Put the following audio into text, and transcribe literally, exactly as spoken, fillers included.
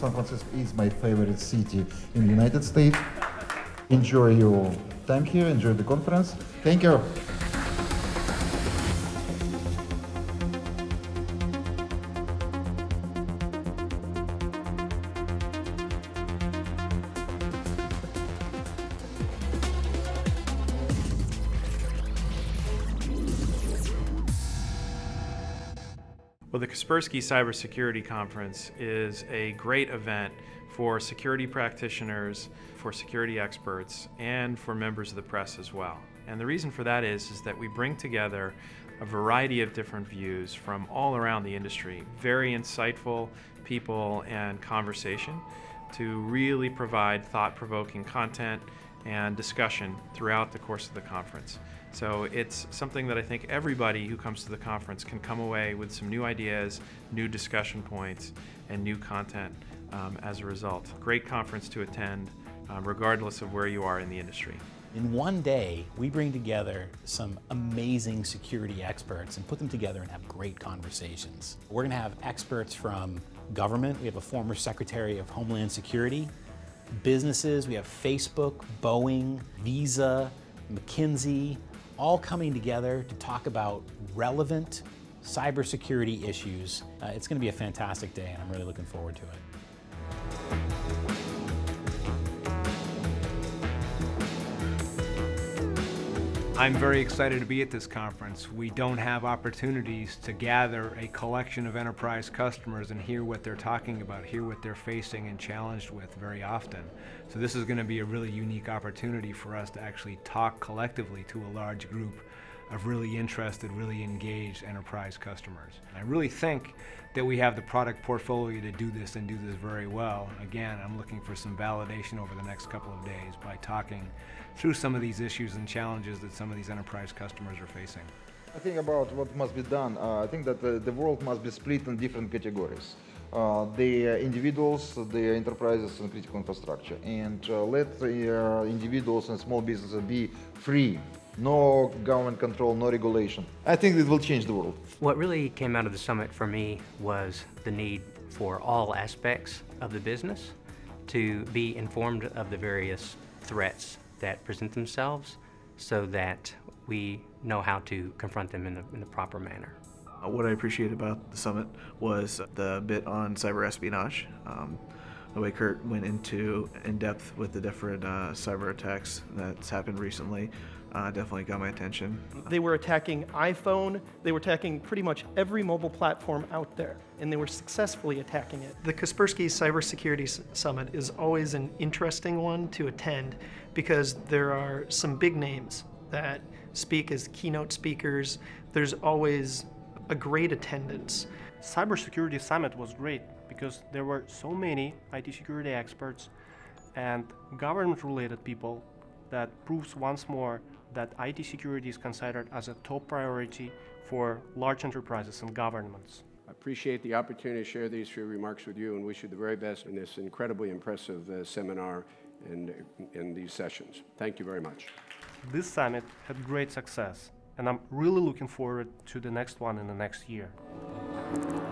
San Francisco is my favorite city in the United States. Enjoy your time here, enjoy the conference. Thank you. Well, the Kaspersky CyberSecurity Conference is a great event for security practitioners, for security experts, and for members of the press as well. And the reason for that is, is that we bring together a variety of different views from all around the industry, very insightful people and conversation to really provide thought-provoking content and discussion throughout the course of the conference. So it's something that I think everybody who comes to the conference can come away with some new ideas, new discussion points, and new content um, as a result. Great conference to attend, um, regardless of where you are in the industry. In one day, we bring together some amazing security experts and put them together and have great conversations. We're going to have experts from government. We have a former Secretary of Homeland Security. Businesses, we have Facebook, Boeing, Visa, McKinsey, all coming together to talk about relevant cybersecurity issues. Uh, it's going to be a fantastic day, and I'm really looking forward to it. I'm very excited to be at this conference. We don't have opportunities to gather a collection of enterprise customers and hear what they're talking about, hear what they're facing and challenged with very often. So this is going to be a really unique opportunity for us to actually talk collectively to a large group of really interested, really engaged enterprise customers. And I really think that we have the product portfolio to do this and do this very well. Again, I'm looking for some validation over the next couple of days by talking through some of these issues and challenges that some of these enterprise customers are facing. I think about what must be done. Uh, I think that uh, the world must be split in different categories. Uh, the uh, individuals, the enterprises and critical infrastructure. And uh, let the uh, individuals and small businesses be free. No government control, no regulation. I think it will change the world. What really came out of the summit for me was the need for all aspects of the business to be informed of the various threats that present themselves so that we know how to confront them in a, in a proper manner. What I appreciated about the summit was the bit on cyber espionage. Um, the way Kurt went into in depth with the different uh, cyber attacks that's happened recently uh, definitely got my attention. They were attacking iPhone, they were attacking pretty much every mobile platform out there, and they were successfully attacking it. The Kaspersky CyberSecurity Summit is always an interesting one to attend because there are some big names that speak as keynote speakers. There's always a great attendance. CyberSecurity Summit was great because there were so many I T security experts and government-related people that proves once more that I T security is considered as a top priority for large enterprises and governments. I appreciate the opportunity to share these few remarks with you and wish you the very best in this incredibly impressive uh, seminar and in these sessions. Thank you very much. This summit had great success, and I'm really looking forward to the next one in the next year.